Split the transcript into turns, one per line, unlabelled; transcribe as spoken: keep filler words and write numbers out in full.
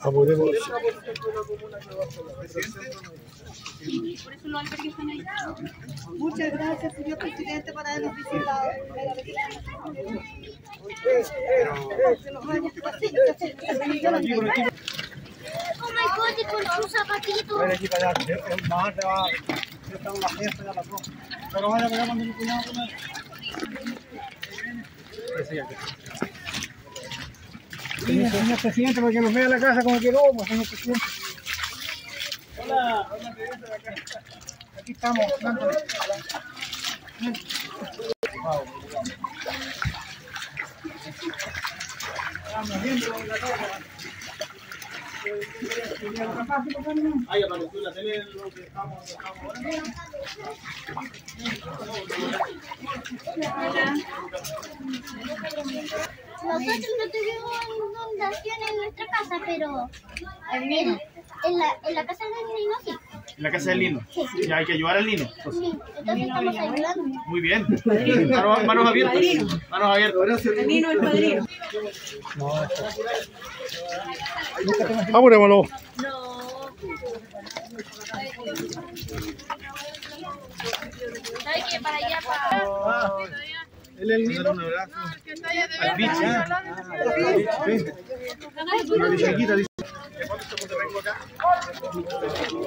Apuremos.
Por eso los albergues están ahí.
Muchas gracias, señor presidente, por habernos visitado.
Oh my God, y con sus zapatitos.
Ven aquí para allá. El mar te va. Estamos en la fiesta, ya pasó. Pero vaya para allá cuando mi cuñado come. Sí, señor presidente, porque nos vea la casa como que lomo, señor presidente. Hola, hola, aquí estamos. Wow. Estamos viendo la cosa. Ahí apareció la tele, lo que estamos ahora.
Nosotros no tuvimos inundación en nuestra casa, pero en, en, la, en la casa del Lino sí.
¿En la casa del Lino?
Sí.
Ya hay que ayudar al Lino.
Sí, entonces estamos ayudando.
Muy bien. Manos, manos abiertas. Manos abiertas.
El Lino es padrino.
Apurémoslo.
¿Sabes qué? Para allá, para...
¿Él es el Lino?
Un abrazo.
Al bicho. Una bichaquita, dice.